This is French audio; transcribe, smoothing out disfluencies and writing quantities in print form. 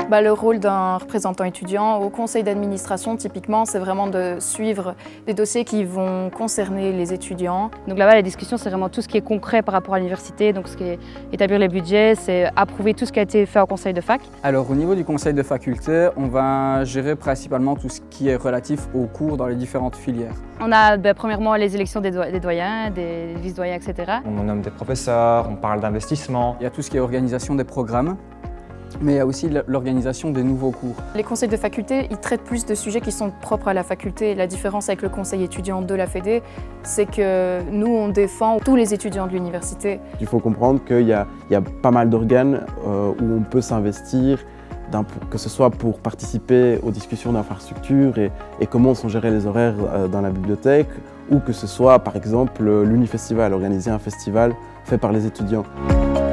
Le rôle d'un représentant étudiant au conseil d'administration, typiquement, c'est vraiment de suivre des dossiers qui vont concerner les étudiants. Donc là-bas, la discussion, c'est vraiment tout ce qui est concret par rapport à l'université. Donc ce qui est établir les budgets, c'est approuver tout ce qui a été fait au conseil de fac. Alors au niveau du conseil de faculté, on va gérer principalement tout ce qui est relatif aux cours dans les différentes filières. On a premièrement les élections des doyens, des vice-doyens, etc. On nomme des professeurs, on parle d'investissement. Il y a tout ce qui est organisation des programmes, mais il y a aussi l'organisation des nouveaux cours. Les conseils de faculté, ils traitent plus de sujets qui sont propres à la faculté. La différence avec le conseil étudiant de la Fédé, c'est que nous, on défend tous les étudiants de l'université. Il faut comprendre qu'il y a pas mal d'organes où on peut s'investir, que ce soit pour participer aux discussions d'infrastructures et comment sont gérés les horaires dans la bibliothèque, ou que ce soit par exemple l'Unifestival, organiser un festival fait par les étudiants.